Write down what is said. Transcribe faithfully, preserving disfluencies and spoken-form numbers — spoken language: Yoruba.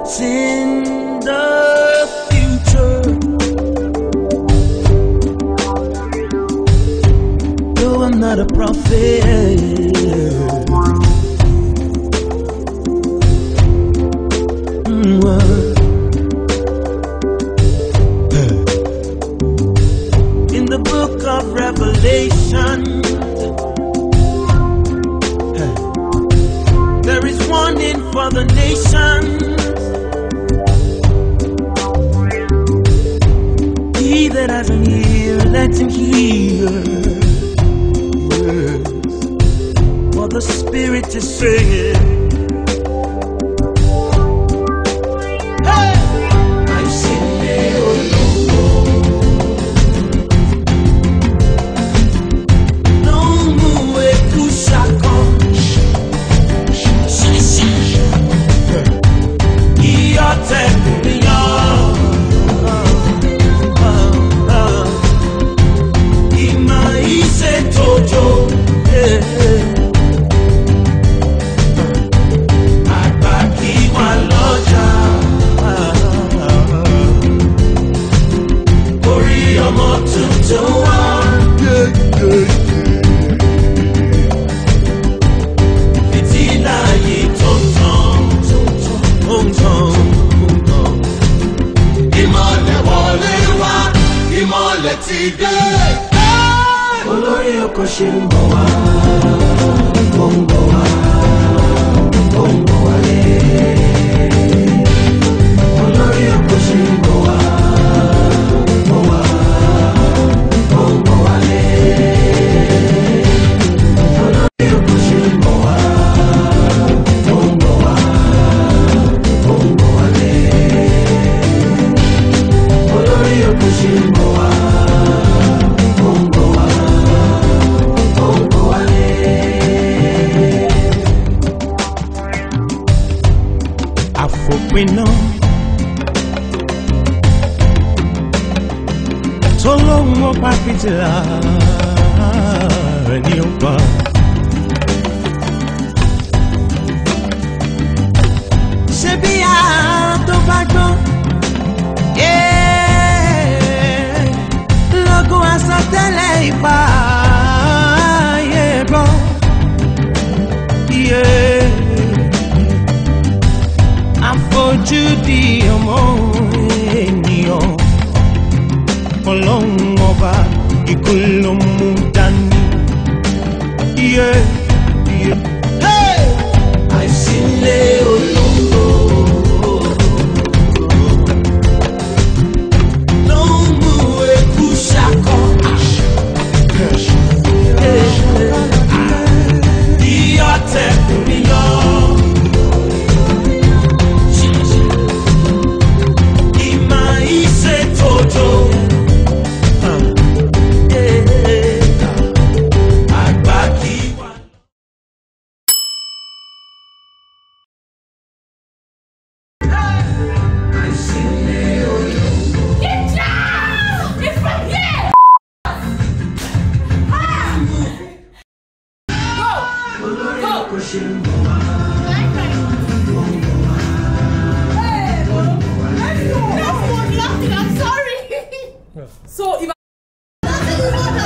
what's in the future. No, I'm not a prophet. Mm, uh. In the book of Revelation, there is warning for the nations. He that has an ear, let him hear. Yes. What the Spirit is saying. Hey! I'm singing Olorioko. No more kushako. Olorioko shimboa, bomboa, bomboa le. Olorioko shimboa, boa, bomboa le. Olorioko shimboa, bomboa, bomboa le. Olorioko shimboa. We know so long more papitla and you bar. Sebia to bago, yeah. Logo asa teleipa, yeah, bro, yeah. Judy ọmọ ènìyàn ọlọ́run ọba ikú ló mú dání. Yeah, yeah. Hey! Àìsílẹ̀ olóńgbò ló ń mú eku ṣakọ. Iyọ̀ tẹ̀kùn mi yọ. So if I